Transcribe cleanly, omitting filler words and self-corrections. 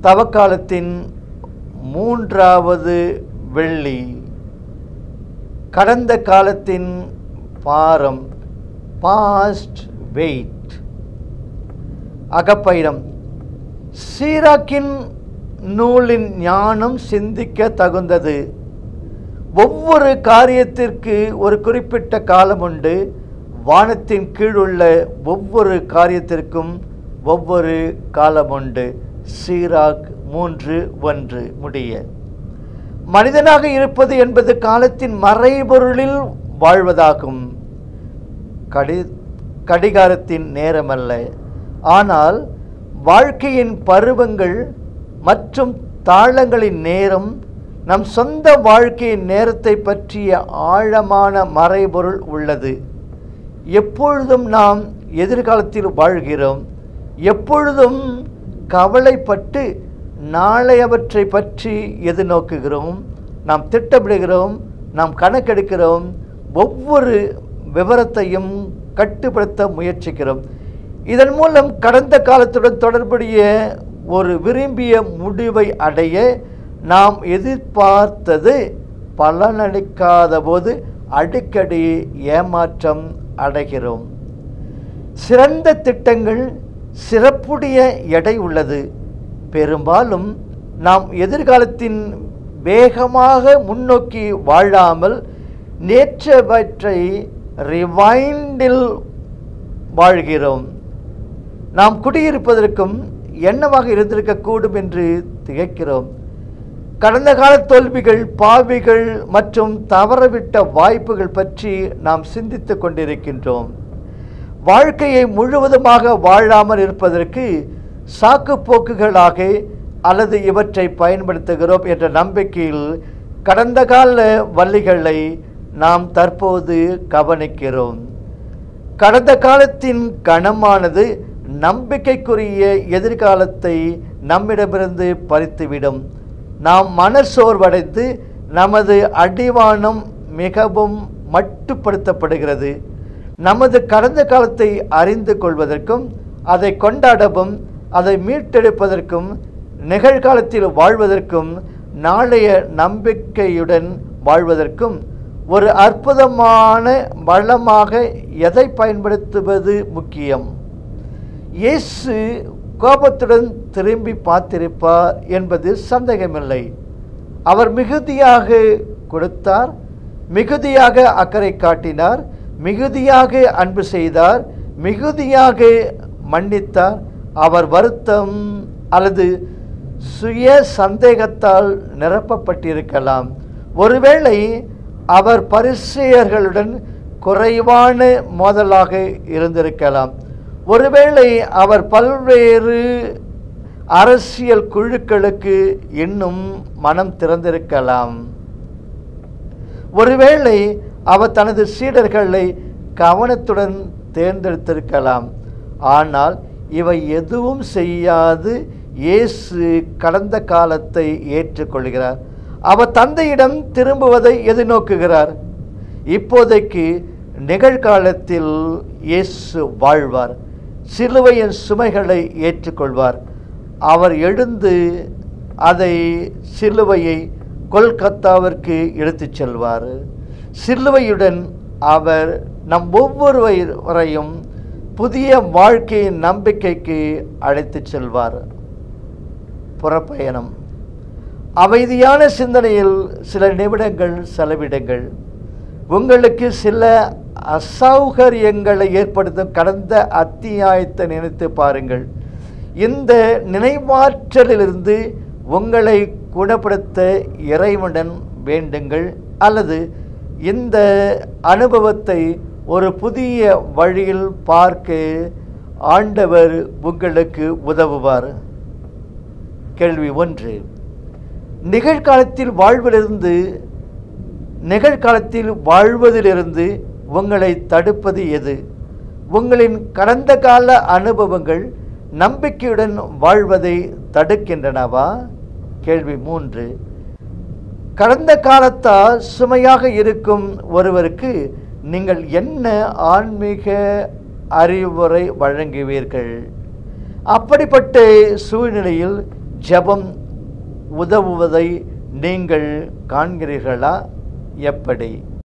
தவக்காலத்தின் மூன்றாவது வெள்ளி. கடந்த காலத்தின் பாரம், பாஸ்ட் வெயிட். அகப்பைரம். சீராக்கின் நூலின் ஞானம் சிந்திக்க தகுந்தது. ஒவ்வொரு காரியத்திற்கு ஒரு குறிப்பிட்ட காலம் உண்டு. வானத்தின் கீழுள்ள ஒவ்வொரு காரியத்திற்கும் ஒவ்வொரு காலம் உண்டு. சீராக் 3:1 முடிய. மனிதனாக இருப்பது என்பது காலத்தின் மறைபொருளில் வாழ்வதாகும். கடிகாரத்தின் நேரமல்ல. ஆனால் வாழ்க்கையின் பருவங்கள் மற்றும் தாளங்களின் நேரம் நம் சொந்த வாழ்க்கையின் நேரத்தை பற்றிய ஆழமான மறைபொருள் உள்ளது. எப்பொழுதும் நாம் எதிர்காலத்தில் வாழ்கிறோம். எப்பொழுதும் கவலைப்பட்டு நாளையவற்றை பற்றி எதிர்நோக்குகிறோம். நாம் திட்டமிடுகிறோம், நாம் கணக்கெடுக்கிறோம், ஒவ்வொரு விவரத்தையும் கட்டுப்படுத்த முயற்சிக்கிறோம். இதன் மூலம் கடந்த காலத்துடன் தொடர்புடைய ஒரு விரும்பிய முடிவை அடைய நாம் எதிர்பார்த்தது பலனளிக்காத போது அடிக்கடி ஏமாற்றம் அடைகிறோம். சிறந்த திட்டங்கள் சிறப்புடைய எடை உள்ளது. பெரும்பாலும் நாம் எதிர்காலத்தின் வேகமாக முன்னோக்கி வாழாமல் நேற்றவற்றை ரிவைண்டில் வாழ்கிறோம். நாம் குடியிருப்பதற்கும் என்னவாக இருந்திருக்கக்கூடும் என்று திகைக்கிறோம். கடந்த கால தோல்விகள், பாவிகள் மற்றும் தவறவிட்ட வாய்ப்புகள் பற்றி நாம் சிந்தித்து கொண்டிருக்கின்றோம். வாழ்க்கையை முழுவதுமாக வாழாமல் இருப்பதற்கு சாக்கு போக்குகளாக அல்லது இவற்றை பயன்படுத்துகிறோம் என்ற நம்பிக்கையில் கடந்த கால வள்ளிகளை நாம் தற்போது கவனிக்கிறோம். கடந்த காலத்தின் கனமானது நம்பிக்கைக்குரிய எதிர்காலத்தை நம்மிடமிருந்து பறித்துவிடும். நாம் மனசோர்வடைந்து நமது அடிவானம் மிகவும் மட்டுப்படுத்தப்படுகிறது. நமது கடந்த காலத்தை அறிந்து கொள்வதற்கும் அதை கொண்டாடவும் அதை மீட்டெடுப்பதற்கும் நிகழ்காலத்தில் வாழ்வதற்கும் நாளைய நம்பிக்கையுடன் வாழ்வதற்கும் ஒரு அற்புதமான வளமாக எதை பயன்படுத்துவது முக்கியம். இயேசு கோபத்துடன் திரும்பி பார்த்திருப்பார் என்பது சந்தேகமில்லை. அவர் மிகுதியாக கொடுத்தார், மிகுதியாக அக்கறை காட்டினார், மிகுதியாக அன்பு செய்தார், மிகுதியாக மன்னித்தார். அவர் வருத்தம் அல்லது சுய சந்தேகத்தால் நிரப்பப்பட்டிருக்கலாம். ஒருவேளை அவர் பரிசேயர்களுடன் குறைவான மோதலாக இருந்திருக்கலாம். ஒருவேளை அவர் பல்வேறு அரசியல் குழுக்களுக்கு இன்னும் மனம் திறந்திருக்கலாம். ஒருவேளை அவர் தனது சீடர்களை கவனத்துடன் தேர்ந்தெடுத்திருக்கலாம். ஆனால் இவை எதுவும் செய்யாது இயேசு கடந்த காலத்தை ஏற்றுக்கொள்கிறார். அவர் தந்தையிடம் திரும்புவதை எதிர்நோக்குகிறார். இப்போதைக்கு நிகழ்காலத்தில் இயேசு வாழ்வார். சிலுவையின் சுமைகளை ஏற்றுக்கொள்வார். அவர் எழுந்து அதை சிலுவையை கொல்கத்தாவிற்கு எடுத்துச் செல்வார். சிலுவையுடன் அவர் நம் ஒவ்வொருவரையும் புதிய வாழ்க்கையின் நம்பிக்கைக்கு அழைத்துச் செல்வார். புறப்பயணம். அமைதியான சிந்தனையில் சில நிமிடங்கள் செலவிடுங்கள். உங்களுக்கு சில அசௌகரியங்களை ஏற்படுத்தும் கடந்த அத்தியாயத்தை நினைத்து பாருங்கள். இந்த நினைவாற்றலிலிருந்து உங்களை குணப்படுத்த இறைவனுடன் வேண்டுங்கள், அல்லது இந்த அனுபவத்தை ஒரு புதிய வழியில் பார்க்க ஆண்டவர் உங்களுக்கு உதவுவார். கேள்வி 1. நிகழ்காலத்தில் வாழ்வதிலிருந்து உங்களை தடுப்பது எது? உங்களின் கடந்த கால அனுபவங்கள் நம்பிக்கையுடன் வாழ்வதை தடுக்கின்றனவா? கேள்வி 3. கடந்த காலத்தால் சுமையாக இருக்கும் ஒருவருக்கு நீங்கள் என்ன ஆன்மீக அறிவுரை வழங்குவீர்கள்? அப்படிப்பட்ட சூழ்நிலையில் ஜெபம் உதவுவதை நீங்கள் காண்கிறீர்களா? எப்படி?